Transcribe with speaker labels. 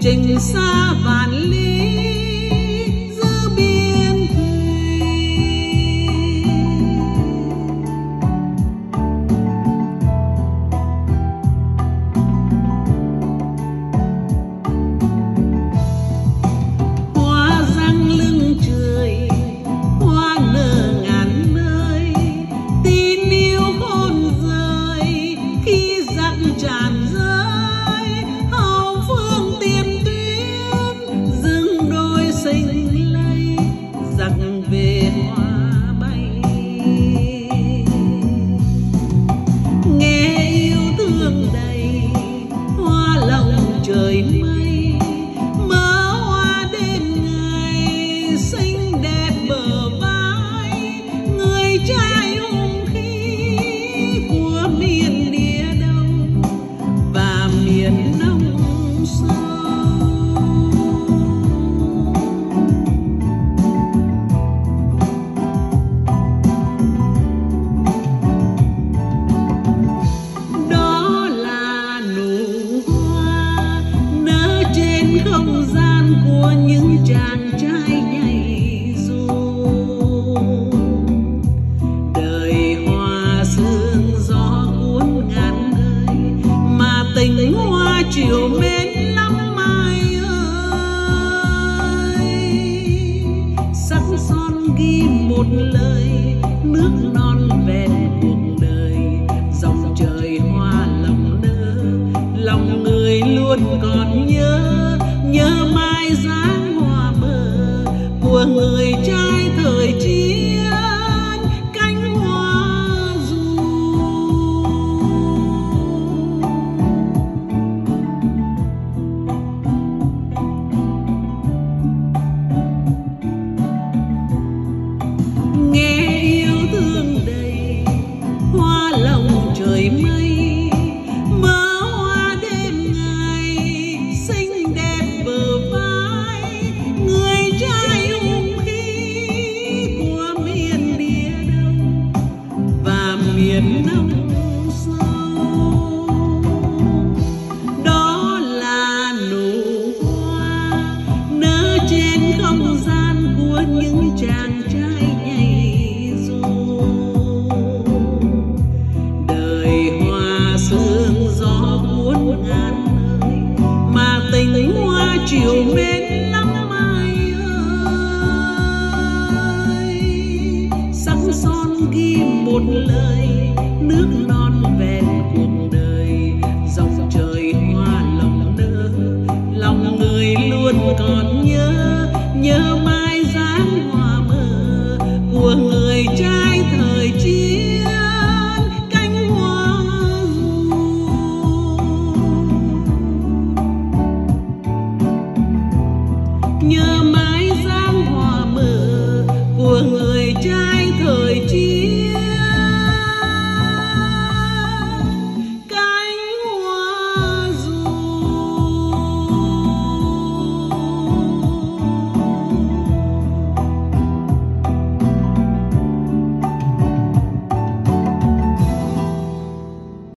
Speaker 1: trình xa vạn lý giữa biên thùy. Hoa răng lưng trời, hoa nở ngàn nơi, tin yêu khôn rơi khi giặc tràn rơi. Hậu phương tiền tuyến rừng đôi xinh lây, giặc về hoa bay. Nghe yêu thương đầy hoa lòng trời mây, mơ hoa đêm ngày xinh đẹp bờ vai. Người trai hùng khí của miền địa đông và miền nông sâu. Đó là nụ hoa nở trên không gian của những chàng trai nhảy dù. Đời hoa sương gió cuốn ngàn đời, mà tình hoa chiều mến lắm ai ơi. Sắc son ghi một lời, nước non vẹn cuộc đời. Dòng trời hoa lòng nỡ, lòng người luôn còn nhớ, nhớ mai dáng hoa mơ của người trai thời chiến cánh hoa ru. Nghe yêu thương đầy hoa lòng trời mây, mơ hoa đêm ngày xinh đẹp bờ vai. Người trai hùng khí của miền địa đông và miền nông sâu. Đó là nụ hoa nở trên không gian của những chàng trai nhảy dù. Đời hoa sương gió cuốn ngàn nơi, mà tình hoa chiều mến lắm ai ơi. Sắc son ghi một lời, nước non vẹn cuộc đời. Dòng trời hoa lòng nỡ, lòng người luôn còn